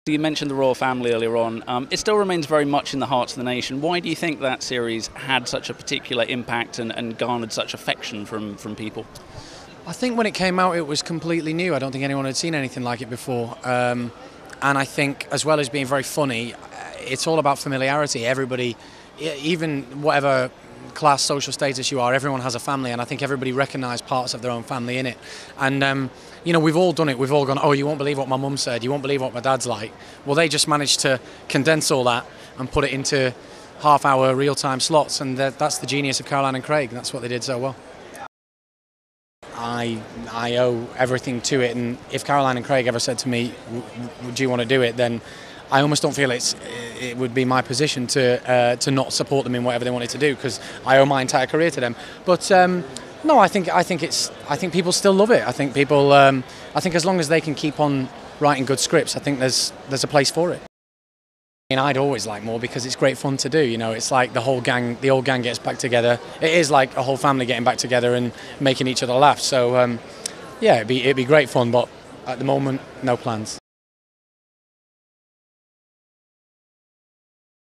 You mentioned the Royle Family earlier on. It still remains very much in the hearts of the nation. Why do you think that series had such a particular impact and garnered such affection from people? I think when it came out, it was completely new. I don't think anyone had seen anything like it before. And I think, as well as being very funny, it's all about familiarity. Everybody, even whatever class, social status you are, everyone has a family, and I think everybody recognised parts of their own family in it. And you know, we've all done it. We've all gone, oh, you won't believe what my mum said. You won't believe what my dad's like. Well, they just managed to condense all that and put it into half-hour real-time slots, and that's the genius of Caroline and Craig. That's what they did so well. I owe everything to it, and if Caroline and Craig ever said to me, "Would you want to do it?" then I almost don't feel it would be my position to not support them in whatever they wanted to do, because I owe my entire career to them. But no, I think people still love it. I think people, I think as long as they can keep on writing good scripts, I think there's a place for it. And I'd always like more, because it's great fun to do. You know, it's like the old gang gets back together. It is like a whole family getting back together and making each other laugh. So yeah, it'd be great fun, but at the moment, no plans.